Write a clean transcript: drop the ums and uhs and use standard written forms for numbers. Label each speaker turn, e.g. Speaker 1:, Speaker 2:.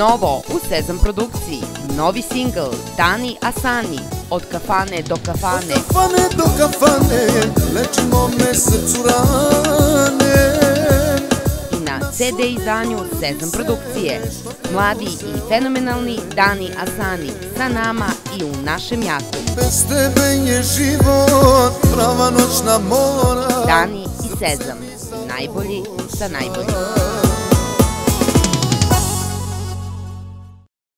Speaker 1: Novo u Sezam produkciji, novi singl Dani Asani, Od kafane do kafane.
Speaker 2: Od kafane do kafane, lečimo me srcu rane.
Speaker 1: I na CD izdanju Sezam produkcije, mladi i fenomenalni Dani Asani sa nama i u našem jaku.
Speaker 2: Bez tebe je život prava noćna mora.
Speaker 1: Dani i Sezam, najbolji za najbolji.